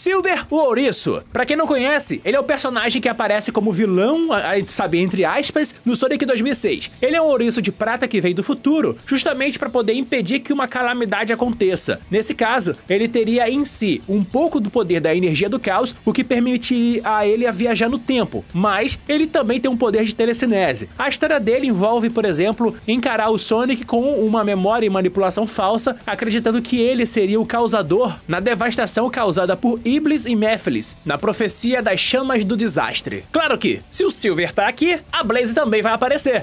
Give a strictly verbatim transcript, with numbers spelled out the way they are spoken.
Silver, o Ouriço. Pra quem não conhece, ele é o personagem que aparece como vilão, sabe, entre aspas, no Sonic dois mil e seis. Ele é um ouriço de prata que veio do futuro, justamente pra poder impedir que uma calamidade aconteça. Nesse caso, ele teria em si um pouco do poder da energia do caos, o que permite a ele a viajar no tempo, mas ele também tem um poder de telecinese. A história dele envolve, por exemplo, encarar o Sonic com uma memória e manipulação falsa, acreditando que ele seria o causador na devastação causada por Iblis e Mephiles, na profecia das chamas do desastre. Claro que, se o Silver tá aqui, a Blaze também vai aparecer.